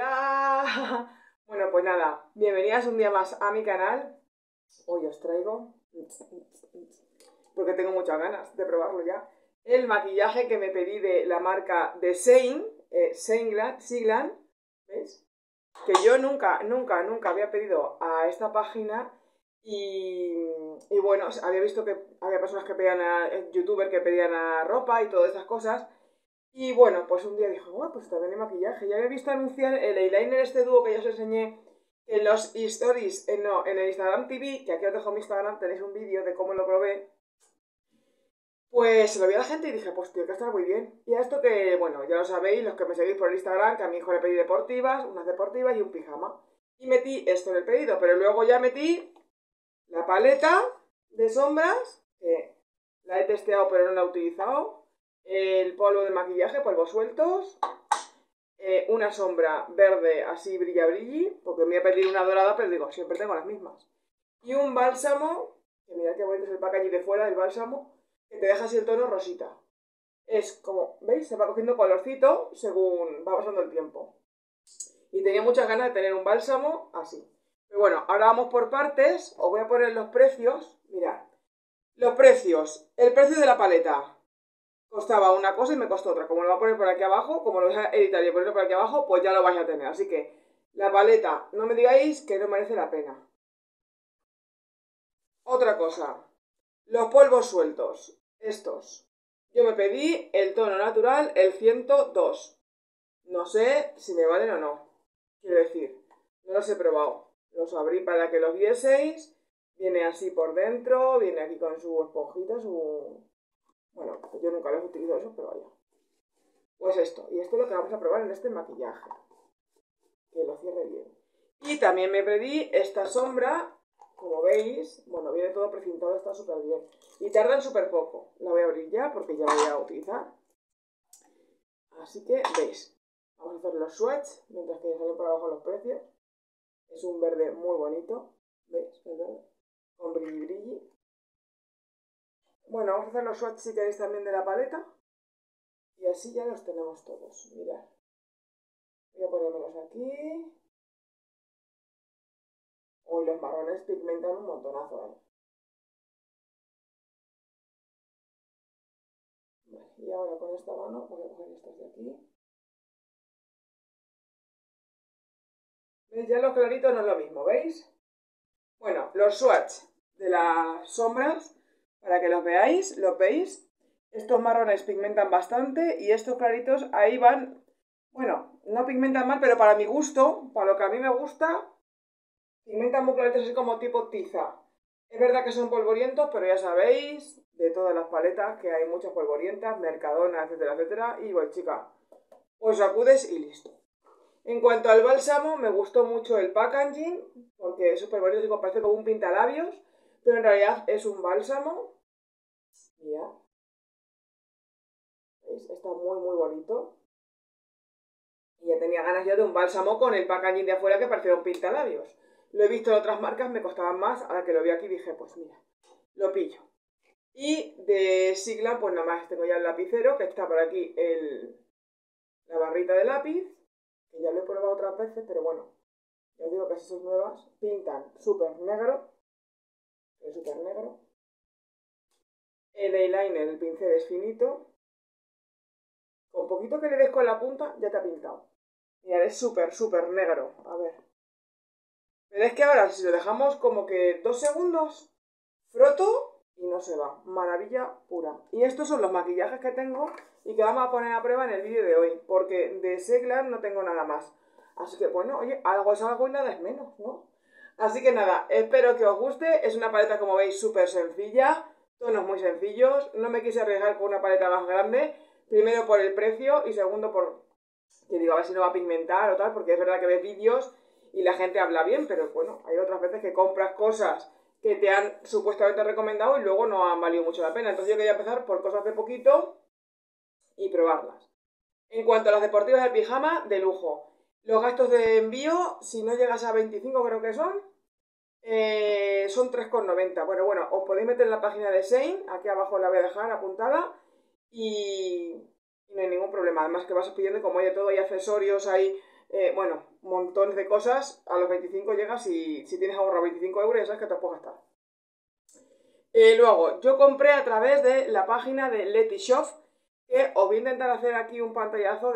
Hola. Bueno, pues nada, bienvenidas un día más a mi canal. Hoy os traigo, porque tengo muchas ganas de probarlo ya, el maquillaje que me pedí de la marca de Siglan, ¿veis? Que yo nunca había pedido a esta página y bueno, había visto que había personas que pedían youtubers que pedían a ropa y todas esas cosas. Y bueno, pues un día dije, bueno, pues también hay maquillaje. Ya había visto anunciar el eyeliner este dúo que ya os enseñé en los stories, no, en el Instagram TV, que aquí os dejo mi Instagram, tenéis un vídeo de cómo lo probé. Pues se lo vi a la gente y dije, pues tío, que está muy bien. Y a esto que, bueno, ya lo sabéis, los que me seguís por el Instagram, que a mi hijo le pedí deportivas, unas deportivas y un pijama. Y metí esto en el pedido, pero luego ya metí la paleta de sombras, que la he testeado pero no la he utilizado, el polvo de maquillaje, polvos sueltos, una sombra verde así brilli, porque me voy a pedir una dorada, pero digo, siempre tengo las mismas. Y un bálsamo, que mirad qué bonito es el packaging de fuera del bálsamo, que te deja así el tono rosita. Es como, ¿veis? Se va cogiendo colorcito según va pasando el tiempo. Y tenía muchas ganas de tener un bálsamo así. Pero bueno, ahora vamos por partes. Os voy a poner los precios. Mirad. Los precios. El precio de la paleta costaba una cosa y me costó otra. Como lo voy a poner por aquí abajo, como lo voy a editar y ponerlo por aquí abajo, pues ya lo vais a tener. Así que la paleta, no me digáis que no merece la pena. Otra cosa. Los polvos sueltos. Estos. Yo me pedí el tono natural, el 102. No sé si me valen o no. Quiero decir, no los he probado. Los abrí para que los vieseis. Viene así por dentro, viene aquí con su esponjita, su... Bueno, yo nunca los he utilizado eso, pero vaya. Pues esto, y esto es lo que vamos a probar en este maquillaje. Que lo cierre bien. Y también me pedí esta sombra, como veis, bueno, viene todo precintado, está súper bien. Y tardan súper poco. La voy a abrir ya porque ya la voy a utilizar. Así que, veis, vamos a hacer los swatches mientras que salen por abajo los precios. Es un verde muy bonito, ¿veis? El verde, con brilli brilli. Bueno, vamos a hacer los swatches si queréis también de la paleta. Y así ya los tenemos todos, mirad. Voy a ponérmelos aquí. Uy, los marrones pigmentan un montonazo, ¿eh? Vale, y ahora con esta mano voy a coger estos de aquí. ¿Veis? Ya los claritos no es lo mismo, ¿veis? Bueno, los swatches de las sombras, para que los veáis, los veis. Estos marrones pigmentan bastante y estos claritos ahí van, bueno, no pigmentan mal, pero para mi gusto, para lo que a mí me gusta, pigmentan muy claritos así como tipo tiza. Es verdad que son polvorientos, pero ya sabéis, de todas las paletas, que hay muchas polvorientas, Mercadona, etcétera, etcétera. Y bueno, chica, pues sacudes y listo. En cuanto al bálsamo, me gustó mucho el packaging, porque es súper bonito, parece como un pintalabios, pero en realidad es un bálsamo. Mira, ¿veis? Está muy, muy bonito. Y ya tenía ganas yo de un bálsamo con el packaging de afuera que parecía un pintalabios. Lo he visto en otras marcas, me costaban más, ahora que lo vi aquí dije, pues mira, lo pillo. Y de Sigla, pues nada más tengo ya el lapicero, que está por aquí la barrita de lápiz, que ya lo he probado otras veces, pero bueno, ya os digo que si son nuevas, pintan súper negro, es súper negro. El eyeliner, el pincel es finito, con poquito que le des con la punta ya te ha pintado. Mirad, es súper, súper negro, a ver. Pero es que ahora si lo dejamos como que 2 segundos, froto y no se va. Maravilla pura. Y estos son los maquillajes que tengo y que vamos a poner a prueba en el vídeo de hoy, porque de Siglan no tengo nada más. Así que bueno, oye, algo es algo y nada es menos, ¿no? Así que nada, espero que os guste. Es una paleta, como veis, súper sencilla, tonos muy sencillos. No me quise arriesgar con una paleta más grande, primero por el precio y segundo por, que digo, a ver si no va a pigmentar o tal, porque es verdad que ves vídeos y la gente habla bien, pero bueno, hay otras veces que compras cosas que te han supuestamente recomendado y luego no han valido mucho la pena. Entonces yo quería empezar por cosas de poquito y probarlas. En cuanto a las deportivas del pijama, de lujo. Los gastos de envío, si no llegas a 25 creo que son 3,90. Bueno, os podéis meter en la página de Shein, aquí abajo la voy a dejar apuntada y no hay ningún problema. Además que vas pidiendo, como hay de todo, hay accesorios, hay bueno, montones de cosas. A los 25 llegas y si tienes ahorrado 25 euros ya sabes que te puedes gastar. Luego, yo compré a través de la página de Letishop, que os voy a intentar hacer aquí un pantallazo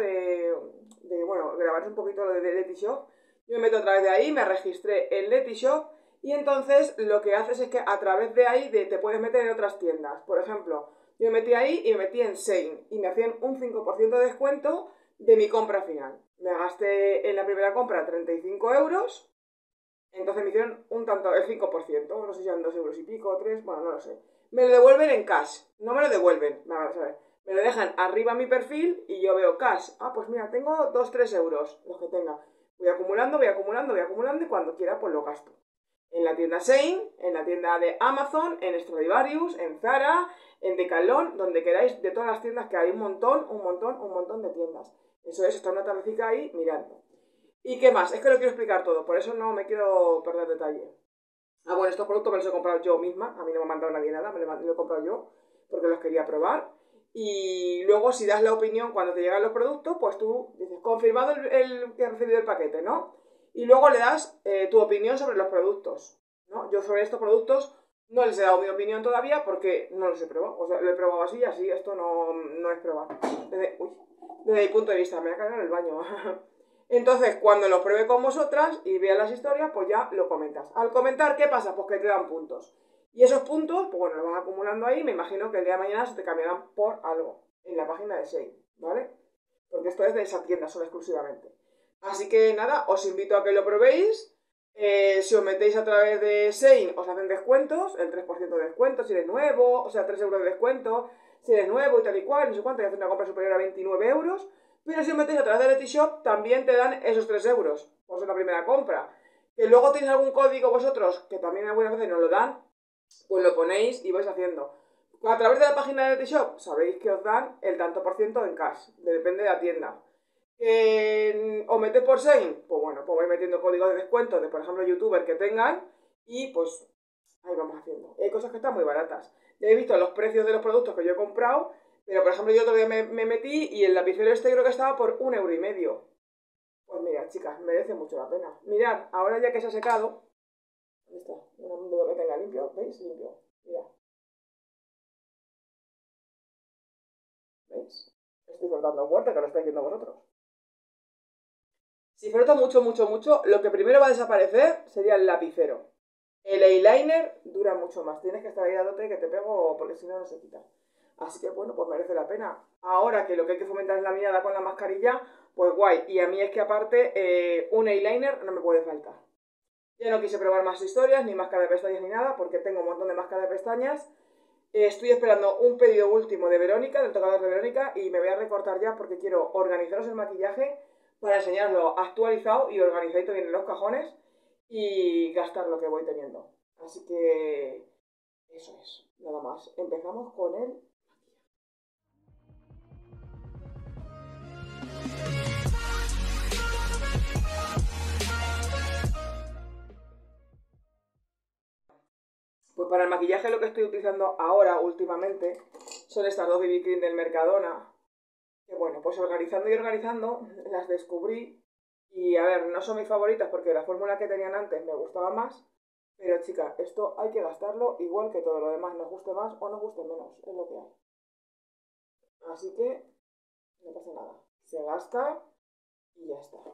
bueno, grabar un poquito lo de Letishop. Yo me meto a través de ahí, me registré en Letishop y entonces lo que haces es que a través de ahí te puedes meter en otras tiendas. Por ejemplo, yo me metí ahí y me metí en Shein y me hacían un 5% de descuento de mi compra final. Me gasté en la primera compra 35 euros. Entonces me hicieron un tanto, el 5%, no sé si eran 2 euros y pico, 3, bueno, no lo sé. Me lo devuelven en cash, no me lo devuelven, vamos a ver. Me lo dejan arriba mi perfil y yo veo cash. Ah, pues mira, tengo 2, 3 euros, los que tenga. Voy acumulando, voy acumulando, voy acumulando y cuando quiera pues lo gasto. En la tienda Shein, en la tienda de Amazon, en Stradivarius, en Zara, en Decathlon, donde queráis, de todas las tiendas que hay un montón, un montón, un montón de tiendas. Eso es, está una tardecita ahí mirando. ¿Y qué más? Es que lo quiero explicar todo, por eso no me quiero perder detalle. Ah, bueno, estos productos me los he comprado yo misma, a mí no me ha mandado nadie nada, me los he comprado yo porque los quería probar. Y luego si das la opinión cuando te llegan los productos, pues tú dices, confirmado el que has recibido el paquete, ¿no? Y luego le das tu opinión sobre los productos, ¿no? Yo sobre estos productos no les he dado mi opinión todavía porque no los he probado. O sea, lo he probado así y así, esto no es probar. Desde mi punto de vista, me voy a caer en el baño. Entonces, cuando lo pruebe con vosotras y vean las historias, pues ya lo comentas. Al comentar, ¿qué pasa? Pues que te dan puntos. Y esos puntos, pues bueno, los vas acumulando ahí. Me imagino que el día de mañana se te cambiarán por algo en la página de Shein, ¿vale? Porque esto es de esa tienda solo exclusivamente. Así que nada, os invito a que lo probéis. Si os metéis a través de Shein, os hacen descuentos, el 3% de descuento si eres nuevo, o sea, 3 euros de descuento si eres nuevo y tal y cual, no sé cuánto, y haces una compra superior a 29 euros. Pero si os metéis a través de Letishop, también te dan esos 3 euros por ser la primera compra. Que luego tenéis algún código vosotros, que también algunas veces nos lo dan, pues lo ponéis y vais haciendo. A través de la página de Letishop, sabéis que os dan el tanto por ciento en cash, depende de la tienda. ¿Os metéis por Shein? Pues bueno, pues vais metiendo códigos de descuento de, por ejemplo, youtuber que tengan y pues ahí vamos haciendo. Hay cosas que están muy baratas. Ya he visto los precios de los productos que yo he comprado, pero por ejemplo yo otro día me metí y el lapicero este creo que estaba por 1,5 €. Pues mira, chicas, merece mucho la pena. Mirad, ahora ya que se ha secado, ¿dónde está? Un dedo que tenga limpio, ¿veis? Limpio. Mirad, ¿veis? Estoy frotando fuerte, que lo estáis viendo vosotros. Si froto mucho, mucho, mucho, lo que primero va a desaparecer sería el lapicero. El eyeliner dura mucho más. Tienes que estar ahí dándote que te pego porque si no, no se quita. Así que bueno, pues merece la pena. Ahora que lo que hay que fomentar es la mirada con la mascarilla, pues guay. Y a mí es que aparte un eyeliner no me puede faltar. Ya no quise probar más historias, ni máscara de pestañas ni nada, porque tengo un montón de máscara de pestañas. Estoy esperando un pedido último de Verónica, del tocador de Verónica, y me voy a recortar ya porque quiero organizaros el maquillaje para enseñarlo actualizado y organizadito bien en los cajones y gastar lo que voy teniendo. Así que eso es, nada más. Empezamos con el... Pues para el maquillaje lo que estoy utilizando ahora, últimamente, son estas dos BB Cream del Mercadona. Que bueno, pues organizando y organizando, las descubrí. Y a ver, no son mis favoritas porque la fórmula que tenían antes me gustaba más. Pero chica, esto hay que gastarlo igual que todo lo demás, nos guste más o nos guste menos, es lo que hay. Así que no pasa nada. Se gasta y ya está.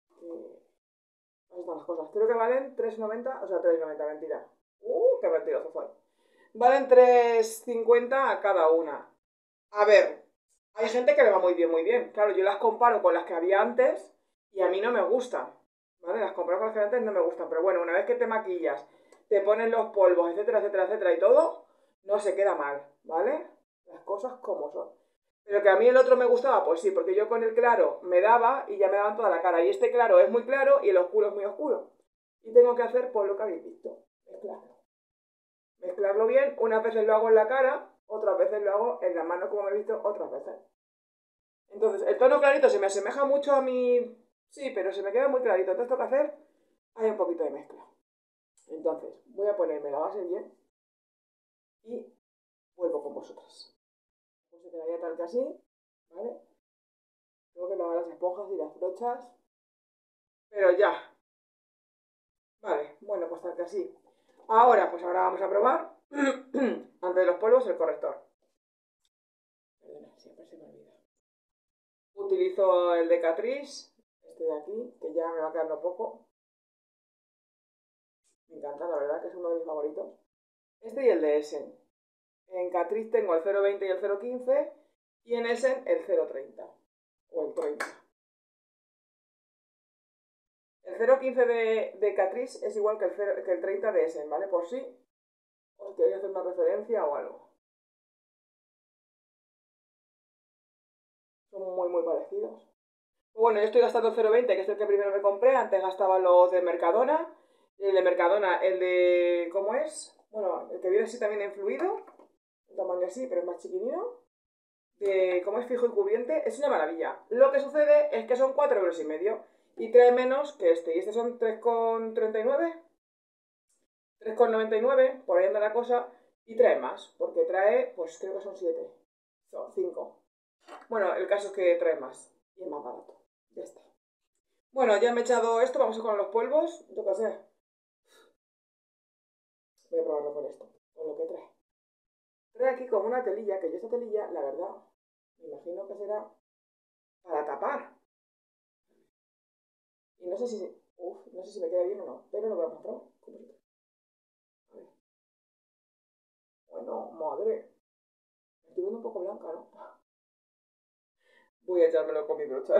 Ahí están las cosas. Creo que valen 3,90, o sea, 3,90, mentira. Qué mentiroso fue. Valen 3,50 a cada una. A ver, hay gente que le va muy bien, muy bien. Claro, yo las comparo con las que había antes y a mí no me gustan. ¿Vale? Las comparo con las que había antes no me gustan. Pero bueno, una vez que te maquillas, te ponen los polvos, etcétera, etcétera, etcétera y todo, no se queda mal, ¿vale? Las cosas como son. Pero que a mí el otro me gustaba, pues sí, porque yo con el claro me daba y ya me daban toda la cara. Y este claro es muy claro y el oscuro es muy oscuro. Y tengo que hacer por lo que habéis visto. Mezclarlo. Mezclarlo bien. Unas veces lo hago en la cara, otras veces lo hago en la mano, como me he visto, otras veces. Entonces, el tono clarito se me asemeja mucho a mi... Sí, pero se me queda muy clarito. Entonces, tengo que hacer... Hay un poquito de mezcla. Entonces, voy a ponerme la base bien y vuelvo con vosotras. Pues se quedaría tal que así, ¿vale? Tengo que lavar las esponjas y las brochas. estar que así. Ahora, pues ahora vamos a probar, antes de los polvos, el corrector. Perdona, siempre se me olvida. Utilizo el de Catrice, este de aquí, que ya me va quedando poco. Me encanta, la verdad, que es uno de mis favoritos. Este y el de Essen. En Catrice tengo el 0,20 y el 0,15 y en Essen el 0,30 o el 30. El 0,15 de Catrice es igual que el 30 de Essen, ¿vale? Por si os queréis hacer una referencia o algo. Son muy parecidos. Bueno, yo estoy gastando el 0,20, que es el que primero me compré. Antes gastaba los de Mercadona. El de Mercadona, el de... ¿Cómo es? Bueno, el que viene así también en fluido. Un tamaño así, pero es más chiquinino. De cómo es fijo y cubriente. Es una maravilla. Lo que sucede es que son 4,5 euros. Y trae menos que este. Y este son 3,39. 3,99. Por ahí anda la cosa. Y trae más. Porque trae, pues creo que son 7. Son 5. Bueno, el caso es que trae más. Y es más barato. Ya está. Bueno, ya me he echado esto, vamos a ir con los polvos. Yo qué sé. Voy a probarlo con esto, con lo que trae. Trae aquí como una telilla, que yo esta telilla, la verdad, me imagino que será para tapar. Y no sé si... Uf, no sé si me queda bien o no, pero lo voy a mostrar. A ver. Bueno, madre. Me estoy viendo un poco blanca, ¿no? Voy a echármelo con mi brochas.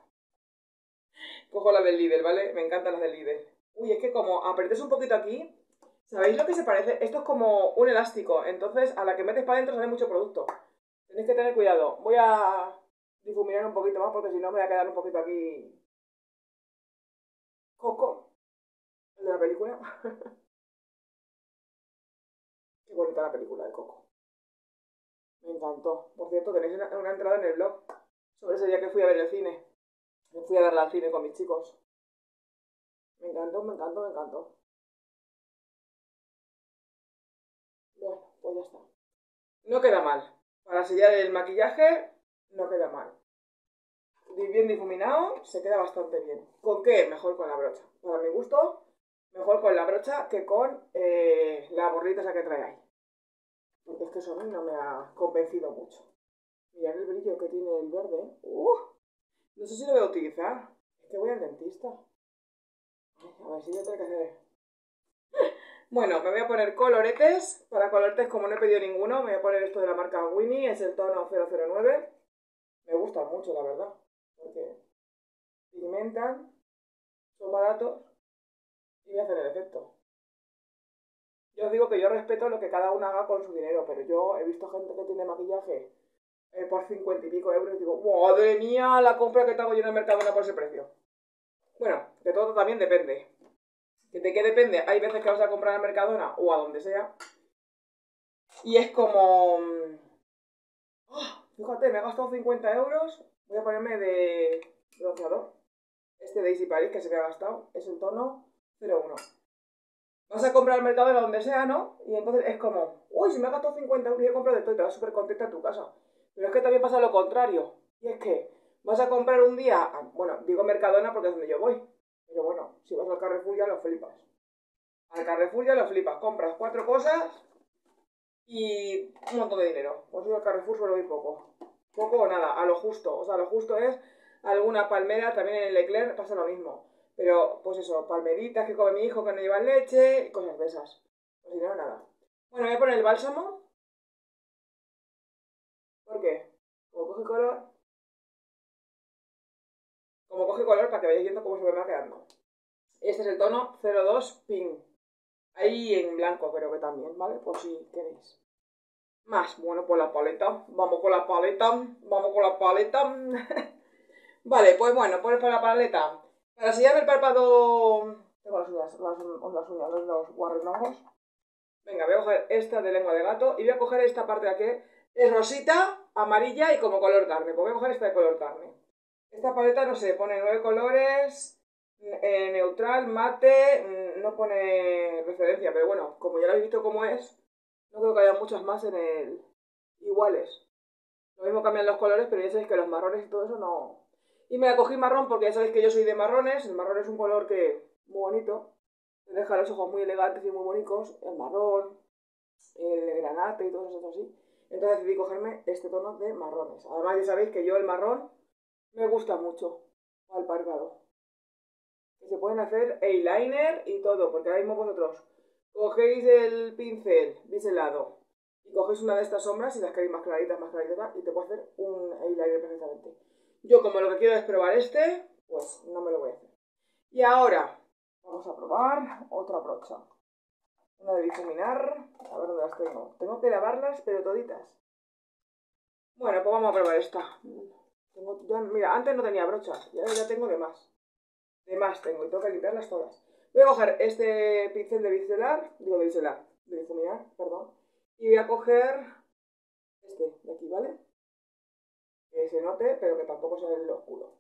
Cojo la del Lidl, ¿vale? Me encantan las del Lidl. Uy, es que como apretes un poquito aquí, ¿sabéis lo que se parece? Esto es como un elástico, entonces a la que metes para adentro sale mucho producto. Tenéis que tener cuidado. Voy a difuminar un poquito más porque si no me voy a quedar un poquito aquí... Coco, el de la película. Qué bonita la película de Coco. Me encantó. Por cierto, tenéis una entrada en el blog sobre ese día que fui a ver el cine. Me fui a verla al cine con mis chicos. Me encantó, me encantó, me encantó. Bueno, pues ya está. No queda mal. Para sellar el maquillaje, no queda mal. Bien difuminado, se queda bastante bien. ¿Con qué? Mejor con la brocha. Para mi gusto, mejor con la brocha que con la borrita esa que trae ahí. Porque es que eso a mí no me ha convencido mucho. Mirad el brillo que tiene el verde. No sé si lo voy a utilizar. Es que voy al dentista. Ay, a ver si yo tengo que hacer... Bueno, me voy a poner coloretes. Para coloretes, como no he pedido ninguno, me voy a poner esto de la marca Winnie. Es el tono 009. Me gusta mucho, la verdad. Porque pigmentan, son baratos y me hacen el efecto. Yo os digo que yo respeto lo que cada uno haga con su dinero, pero yo he visto gente que tiene maquillaje por 50 y pico euros y digo, madre mía, la compra que te hago yo en el Mercadona por ese precio. Bueno, de todo también depende. ¿De qué depende? Hay veces que vas a comprar al Mercadona o a donde sea y es como... fíjate, me he gastado 50 euros, voy a ponerme de bronceador. Este de Easy Paris que se me ha gastado es el tono 01. Vas a comprar al Mercadona donde sea, ¿no? Y entonces es como, uy, si me he gastado 50 euros y he comprado de todo y te vas súper contenta en tu casa. Pero es que también pasa lo contrario. Y es que vas a comprar un día, bueno, digo Mercadona porque es donde yo voy. Pero bueno, si vas al Carrefour ya lo flipas. Al Carrefour ya lo flipas. Compras 4 cosas y un montón de dinero. Pues yo al Carrefour suelo ir poco. Poco o nada, a lo justo. O sea, lo justo es alguna palmera, también en el Leclerc pasa lo mismo. Pero, pues eso, palmeritas que come mi hijo que no llevan leche y cosas de esas. Pues si no, nada. Bueno, voy a poner el bálsamo. ¿Por qué? Como coge color. Como coge color para que vayáis viendo cómo se me va quedando. Este es el tono 02 Pink. Ahí en blanco creo que también, ¿vale? Por si queréis. Más, bueno, pues la paleta. Vamos con la paleta. Vamos con la paleta. Vale, pues bueno, pues para la paleta. Para sellarme el párpado... Tengo las uñas, los guarrenojos. Venga, voy a coger esta de lengua de gato y voy a coger esta parte de aquí. Es rosita, amarilla y como color carne. Pues voy a coger esta de color carne. Esta paleta, no sé, pone 9 colores, neutral, mate, no pone referencia, pero bueno, como ya lo habéis visto cómo es, no creo que haya muchas más en el... iguales. Lo mismo cambian los colores, pero ya sabéis que los marrones y todo eso no... Y me la cogí marrón porque ya sabéis que yo soy de marrones, el marrón es un color que muy bonito. Te deja los ojos muy elegantes y muy bonitos, el marrón, el granate y todo eso así. Entonces decidí cogerme este tono de marrones. Además ya sabéis que yo el marrón me gusta mucho al párpado. Que se pueden hacer eyeliner y todo, porque ahora mismo vosotros cogéis el pincel biselado y cogéis una de estas sombras y las queréis más claritas, y te puedo hacer un eyeliner perfectamente. Yo como lo que quiero es probar este, pues no me lo voy a hacer. Y ahora vamos a probar otra brocha. Una de difuminar. A ver dónde las tengo. Tengo que lavarlas, pero toditas. Bueno, pues vamos a probar esta. Mira, antes no tenía brochas y ahora ya tengo de más. De más tengo y tengo que limpiarlas todas. Voy a coger este pincel de biselar, de difuminar, perdón. Y voy a coger este de aquí, ¿vale? Que se note, pero que tampoco sea el oscuro.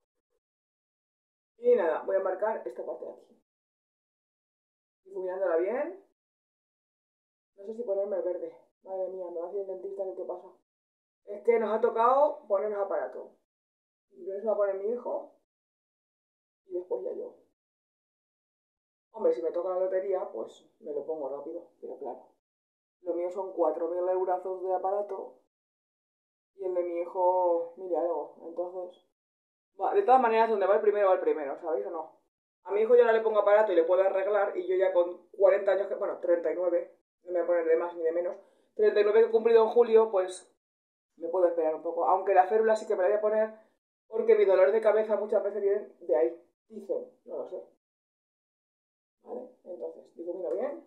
Y nada, voy a marcar esta parte de aquí. Difuminándola bien. No sé si ponerme el verde. Madre mía, me va a decir el dentista que qué pasa. Es que nos ha tocado ponernos aparato. Primero se va a poner mi hijo y después ya yo. Hombre, si me toca la lotería, pues me lo pongo rápido, pero claro. Lo mío son 4.000 eurazos de aparato y el de mi hijo 1.000 y algo. Entonces, de todas maneras, donde va el primero, ¿sabéis o no? A mi hijo yo ahora le pongo aparato y le puedo arreglar y yo ya con 40 años, bueno, 39, no me voy a poner de más ni de menos, 39 que he cumplido en julio, pues me puedo esperar un poco. Aunque la férula sí que me la voy a poner porque mis dolores de cabeza muchas veces vienen de ahí. Dicen, no lo sé. ¿Vale? Entonces, difumino bien.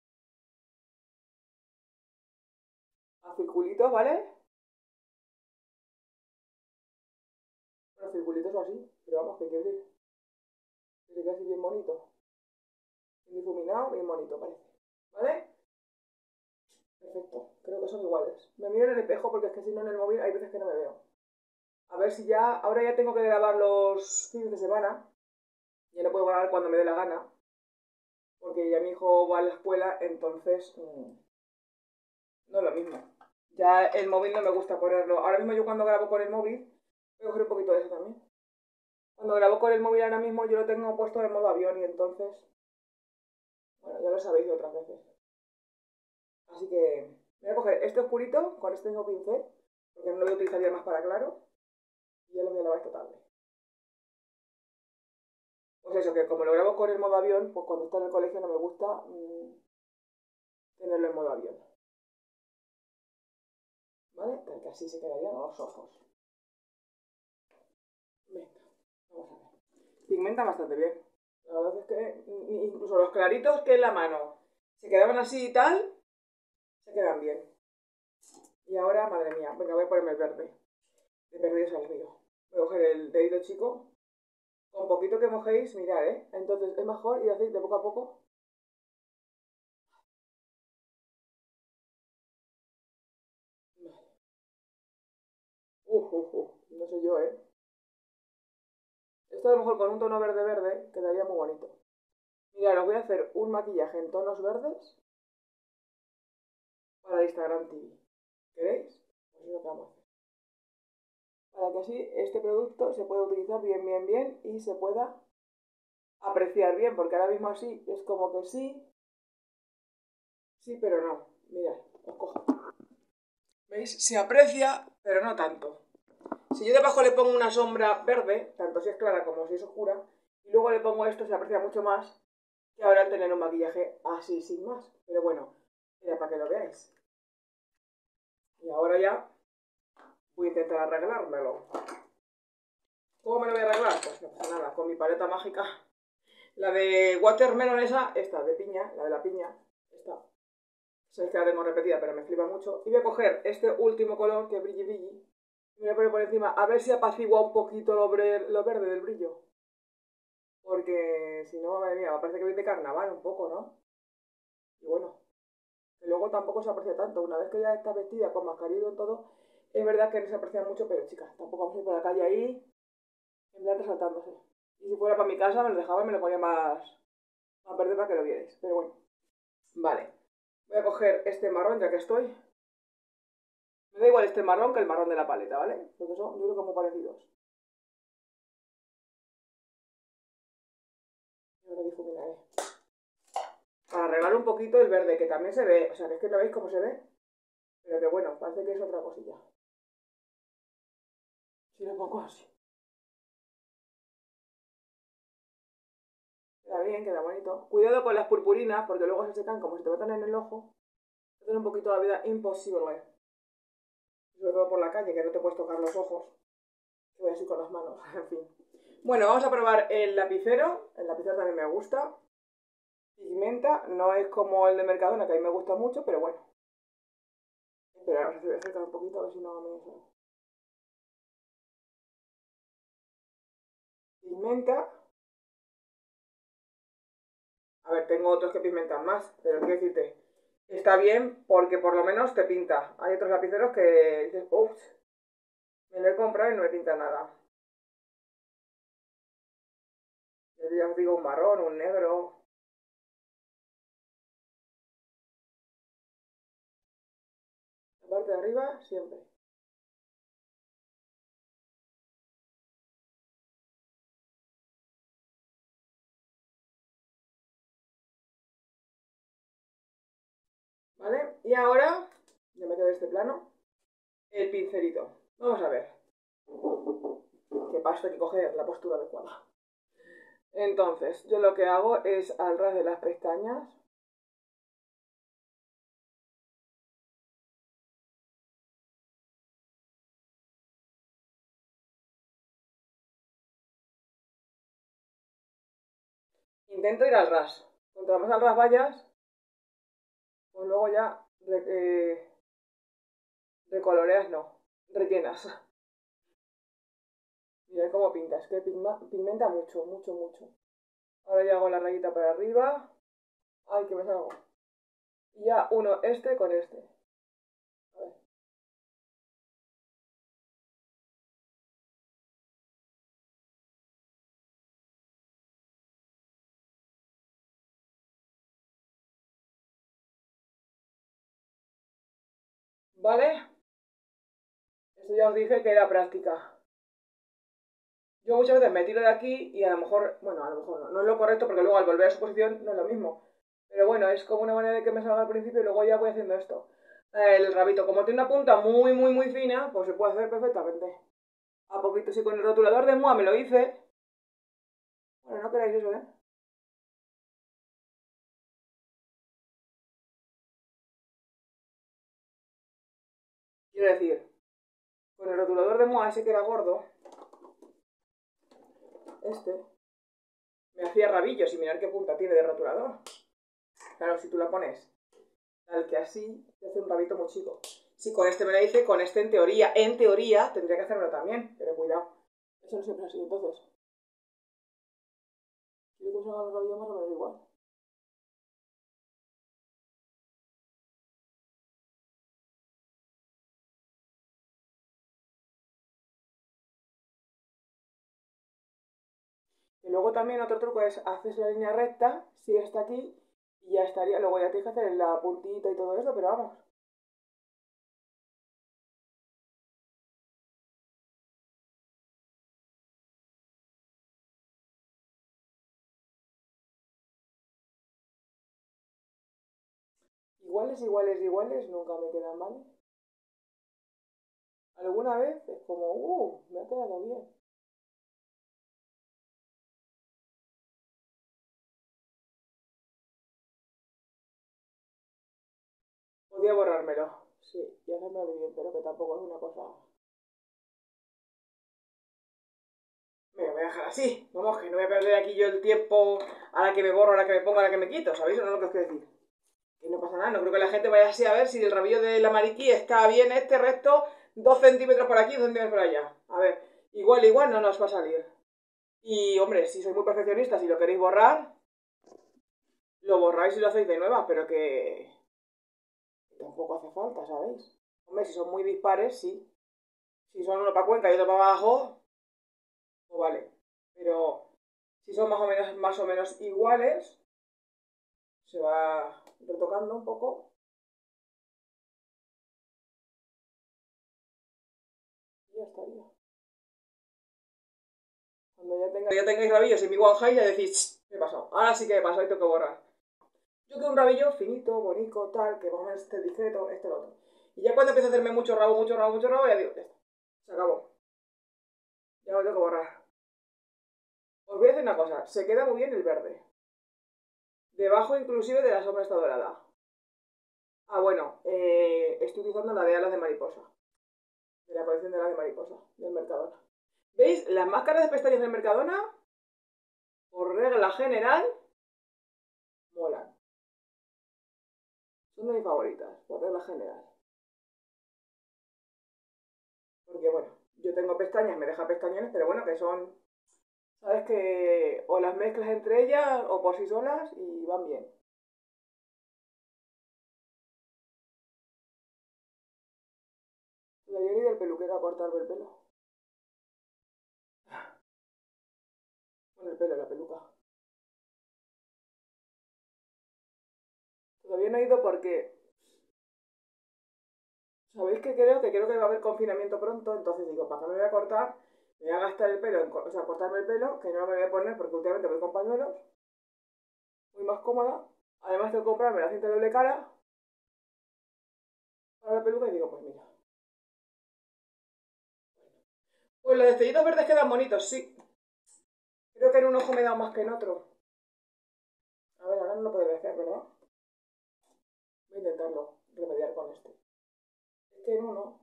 A circulitos, ¿vale? Bueno, circulitos o así. Pero vamos, que quiere decir. Que se queda así bien bonito. Bien difuminado, bien bonito parece. ¿Vale? Perfecto. Creo que son iguales. Me miro en el espejo porque es que si no en el móvil hay veces que no me veo. A ver si ya. Ahora ya tengo que grabar los fines de semana. Ya no puedo grabar cuando me dé la gana. Porque ya mi hijo va a la escuela, entonces. No es lo mismo. Ya el móvil no me gusta ponerlo. Ahora mismo yo cuando grabo con el móvil, voy a coger un poquito de eso también. Cuando grabo con el móvil ahora mismo yo lo tengo puesto en modo avión y entonces, bueno, ya lo sabéis de otras veces. Así que voy a coger este oscurito con este mismo pincel, porque no lo voy a utilizar ya más para claro, y ya lo voy a lavar esta tarde. Pues eso, que como lo grabo con el modo avión, pues cuando está en el colegio no me gusta tenerlo en modo avión. ¿Vale? Porque así se quedarían los ojos. Venga, vamos a ver. Pigmenta bastante bien. La verdad es que incluso los claritos que en la mano se quedaban así y tal, se quedan bien. Y ahora, madre mía, venga, voy a ponerme el verde. De perdidos al río. Voy a coger el dedito chico. Con poquito que mojéis, mirad, ¿eh? Entonces es mejor ir así de poco a poco. Vale. No sé yo, ¿eh? Esto a lo mejor con un tono verde verde quedaría muy bonito. Mirad, os voy a hacer un maquillaje en tonos verdes para el Instagram TV. ¿Queréis? Pues es lo que vamos a hacer. Para que así este producto se pueda utilizar bien, bien, bien y se pueda apreciar bien, porque ahora mismo así es como que sí, sí, pero no. Mirad, os cojo. ¿Veis? Se aprecia, pero no tanto. Si yo debajo le pongo una sombra verde, tanto si es clara como si es oscura, y luego le pongo esto, se aprecia mucho más que ahora al tener un maquillaje así sin más. Pero bueno, era para que lo veáis. Y ahora ya voy a intentar arreglármelo. ¿Cómo me lo voy a arreglar? Pues no pasa nada, con mi paleta mágica. La de watermelon esta de piña, la de la piña, esta. Sabéis que la tengo repetida, pero me flipa mucho. Y voy a coger este último color, que brilli brilli, y me voy a poner por encima, a ver si apacigua un poquito lo verde del brillo. Porque si no, madre mía, me parece que viene de carnaval un poco, ¿no? Y bueno, que luego tampoco se aprecia tanto. Una vez que ya está vestida con mascarilla y todo, es verdad que no se aprecia mucho, pero chicas, tampoco vamos a ir por la calle ahí en plan resaltándose. Y si fuera para mi casa, me lo dejaba y me lo ponía más verde para que lo vierais. Pero bueno, vale. Voy a coger este marrón ya que estoy. Me da igual este marrón que el marrón de la paleta, ¿vale? Porque son, yo creo que muy parecidos. Y ahora difuminaré. apagar un poquito el verde, que también se ve, o sea, que es que no veis cómo se ve, pero que bueno, parece que es otra cosilla. Si lo pongo así. Queda bien, queda bonito. Cuidado con las purpurinas, porque luego se secan como si te botan en el ojo. Te hacen un poquito la vida imposible. Sobre todo por la calle, que no te puedes tocar los ojos. Que voy así con las manos, en fin. Bueno, vamos a probar el lapicero. El lapicero también me gusta. Pigmenta, no es como el de Mercadona, que a mí me gusta mucho, pero bueno. Espera, ahora se voy a acercar un poquito a ver si no me... Pigmenta. A ver, tengo otros que pigmentan más, pero quiero decirte, está bien porque por lo menos te pinta. Hay otros lapiceros que dices, uff, me lo he comprado y no me pinta nada. Ya os digo, un marrón, un negro. La parte de arriba, siempre. ¿Vale? Y ahora, ya me quedo este plano, el pincelito. Vamos a ver. Que para esto hay que coger la postura adecuada. Entonces, yo lo que hago es al ras de las pestañas. Intento ir al ras. Contra más al ras vayas, pues luego ya recoloreas, no, rellenas. Mirad cómo pinta, es que pigmenta mucho, mucho, mucho. Ahora ya hago la rayita para arriba. Ay, que me salgo. Y ya uno este con este. A ver. ¿Vale? Esto ya os dije que era práctica. Yo muchas veces me tiro de aquí y a lo mejor, bueno, a lo mejor no, no es lo correcto porque luego al volver a su posición no es lo mismo. Pero bueno, es como una manera de que me salga al principio y luego ya voy haciendo esto. El rabito, como tiene una punta muy, muy, muy fina, pues se puede hacer perfectamente. A poquito, si con el rotulador de Mua me lo hice. Bueno, no queráis eso, ¿eh? Quiero decir, con el rotulador de Mua ese que era gordo, este, me hacía rabillos y mirar qué punta tiene de rotulador. Claro, si tú la pones tal que así, te hace un rabito muy chico. Si con este me la hice, con este en teoría, tendría que hacérmelo también, pero cuidado. Eso no siempre es así, entonces. Quiero que se hagan los rabillos más o menos igual. Y luego también otro truco es, haces la línea recta, sigue hasta aquí, y ya estaría. Luego ya tienes que hacer la puntita y todo eso, pero vamos. Iguales, iguales, iguales, nunca me quedan mal. Alguna vez es como, me ha quedado bien. Podría borrármelo, sí, y hacérmelo bien, pero que tampoco es una cosa. Me lo voy a dejar así. Vamos, que no voy a perder aquí yo el tiempo a la que me borro, a la que me pongo, a la que me quito, ¿sabéis? ¿O no lo que os quiero decir? Y no pasa nada, no creo que la gente vaya así a ver si el rabillo de la mariquí está bien este recto, 2 centímetros por aquí, 2 centímetros por allá. A ver, igual, igual no nos va a salir. Y hombre, si sois muy perfeccionistas y lo queréis borrar, lo borráis y lo hacéis de nueva, pero que tampoco hace falta, ¿sabéis? Hombre, si son muy dispares, sí. Si son uno para Cuenca y otro para abajo, pues vale. Pero si son más o menos iguales, se va retocando un poco y ya estaría. Cuando ya tengáis rabillos en mi One High, ya decís, ¿qué he pasado? Ahora sí que he pasado y tengo que borrar. Yo quiero un rabillo finito, bonito, tal, que más o menos esté discreto, esto, lo otro. Y ya cuando empieza a hacerme mucho rabo, mucho rabo, mucho rabo, ya digo, ya está, se acabó. Ya lo tengo que borrar. Os voy a decir una cosa, se queda muy bien el verde. Debajo inclusive de la sombra está dorada. Ah, bueno, estoy utilizando la de alas de mariposa. De la colección de alas de mariposa, del Mercadona. ¿Veis? Las máscaras de pestañas del Mercadona, por regla general, molan. Son de mis favoritas, por regla general. Porque bueno, yo tengo pestañas, me deja pestañones, pero bueno, que son, sabes que o las mezclas entre ellas o por sí solas y van bien. La Yeri del peluquero a cortarme el pelo. Bueno, el pelo, la peluca. Todavía no he ido porque, ¿sabéis que creo? Que creo que va a haber confinamiento pronto, entonces digo, ¿para qué me voy a cortar? Me voy a gastar el pelo, o sea, cortarme el pelo, que no me voy a poner porque últimamente voy con pañuelos, muy más cómoda. Además tengo que comprarme la cinta de doble cara para la peluca y digo, pues mira. Pues los destellitos verdes quedan bonitos, sí. Creo que en un ojo me da más que en otro. A ver, ahora no lo podré hacer, ¿verdad? Voy a intentarlo, remediar con este. Es que en uno,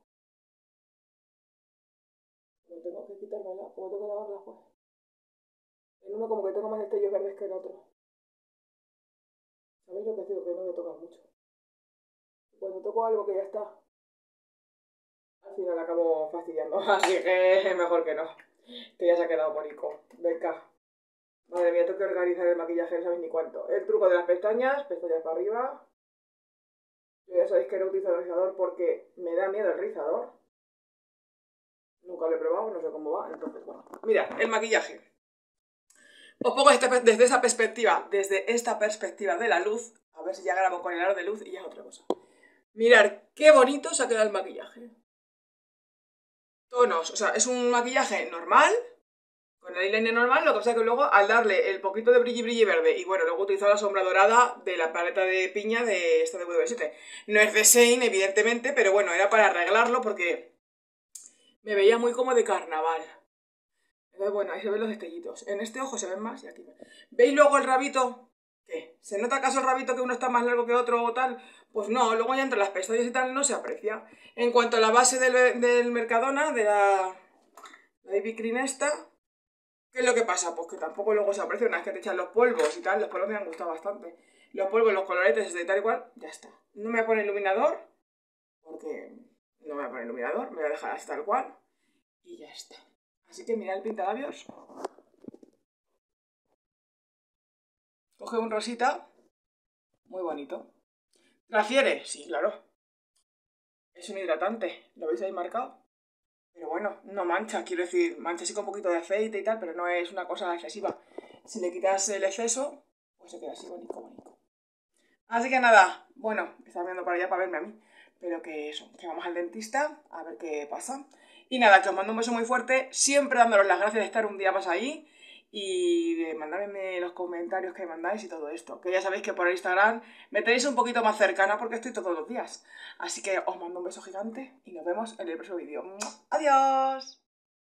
como tengo que quitármela, como tengo que lavarla, pues. En uno como que tengo más destellos verdes que en otro. ¿Sabéis lo que digo? Que no me toca mucho. Cuando toco algo que ya está, al final acabo fastidiando. Así que mejor que no. Que ya se ha quedado bonito. Venga. Madre mía, tengo que organizar el maquillaje, no sabéis ni cuánto. El truco de las pestañas, pestañas para arriba. Yo ya sabéis que no utilizo el rizador porque me da miedo el rizador. Nunca lo he probado, no sé cómo va, entonces bueno. Mira, el maquillaje. Os pongo desde esta perspectiva de la luz. A ver si ya grabo con el aro de luz y ya es otra cosa. Mirad qué bonito se ha quedado el maquillaje. Tonos, o sea, es un maquillaje normal, con el eyeliner normal, lo que pasa es que luego al darle el poquito de brilli verde y bueno, luego he utilizado la sombra dorada de la paleta de piña de esta de W7. No es de Shane, evidentemente, pero bueno, era para arreglarlo porque me veía muy como de carnaval. Entonces, bueno, ahí se ven los destellitos. En este ojo se ven más y aquí. ¿Veis luego el rabito? ¿Qué? ¿Se nota acaso el rabito que uno está más largo que otro o tal? Pues no, luego ya entre las pestañas y tal no se aprecia. En cuanto a la base del Mercadona, de la BB Cream esta, ¿qué es lo que pasa? Pues que tampoco luego se aprecia una vez que te echan los polvos y tal. Los polvos me han gustado bastante. Los polvos, los coloretes de tal y cual, ya está. No me voy a poner iluminador, porque no me voy a poner iluminador, me voy a dejar así tal cual y ya está. Así que mirad el pintalabios. Coge un rosita, muy bonito. ¿Transfiere? Sí, claro. Es un hidratante, ¿lo veis ahí marcado? Pero bueno, no mancha, quiero decir, mancha así con un poquito de aceite y tal, pero no es una cosa excesiva. Si le quitas el exceso, pues se queda así bonito, bonito. Así que nada, bueno, estaba viendo para allá para verme a mí. Pero que eso, que vamos al dentista a ver qué pasa. Y nada, que os mando un beso muy fuerte, siempre dándoros las gracias de estar un día más ahí y de mandarme los comentarios que mandáis y todo esto. Que ya sabéis que por Instagram me tenéis un poquito más cercana porque estoy todos los días. Así que os mando un beso gigante y nos vemos en el próximo vídeo. ¡Adiós!